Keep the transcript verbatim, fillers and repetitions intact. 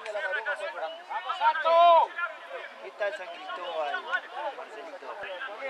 de la Maroma fue por... ¡Vamos, Santo! ¿Qué tal San Cristóbal, Marcelito?